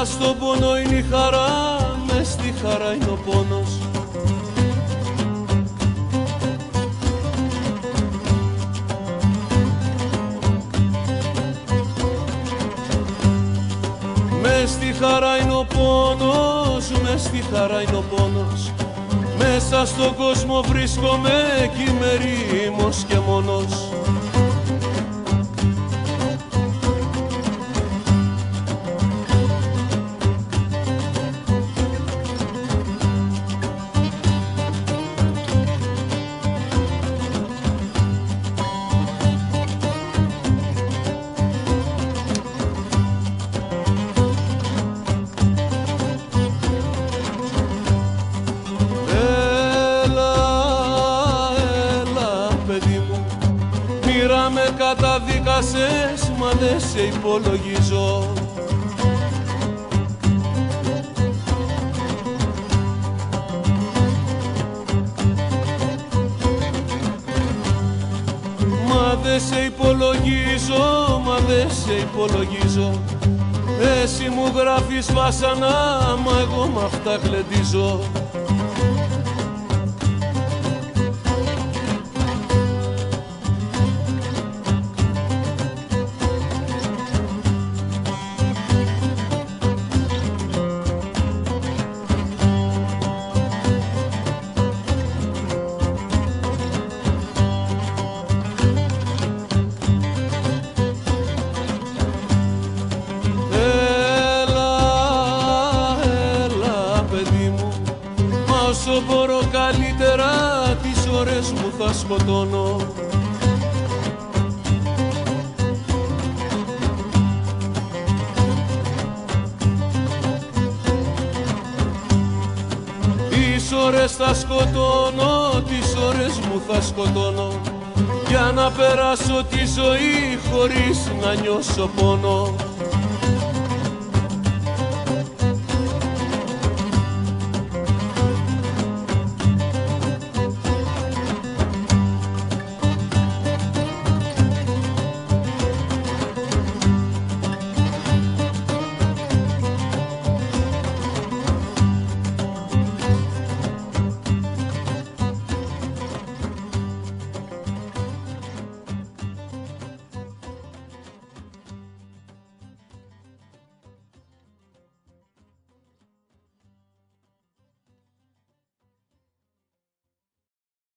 Μέσα στον πόνο είναι η χαρά, μες στη χαρά είναι ο πόνος. Μες στη χαρά είναι ο πόνος, μες στη χαρά είναι ο πόνος. Μέσα στον κόσμο βρίσκομαι κι είμαι ερήμος και μόνος. Με καταδίκασες, μα δεν σε υπολογίζω. Μα δεν σε υπολογίζω, μα δεν σε υπολογίζω. Εσύ μου γράφεις βάσανα, μα εγώ μ' αυτά γλεντίζω. Όσο μπορώ καλύτερα τις ώρες μου θα σκοτώνω. Τις ώρες θα σκοτώνω, τις ώρες μου θα σκοτώνω, για να περάσω τη ζωή χωρίς να νιώσω πόνο.